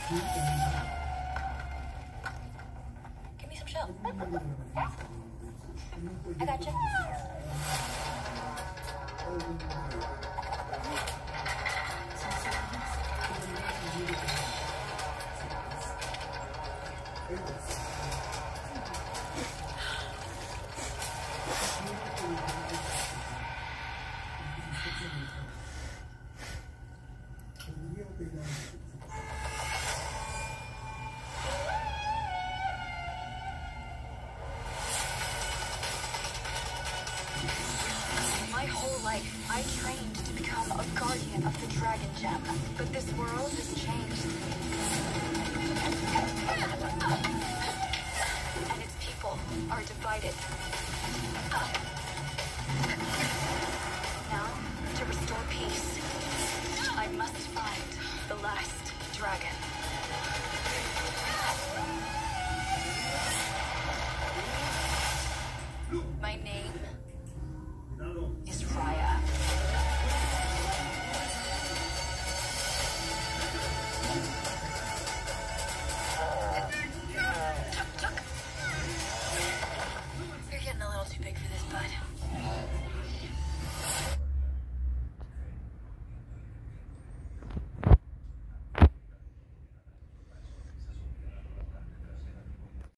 Give me some shell. I got you. My whole life, I trained to become a guardian of the Dragon Gem, but this world has changed. And its people are divided. Now, to restore peace, I must find the last dragon.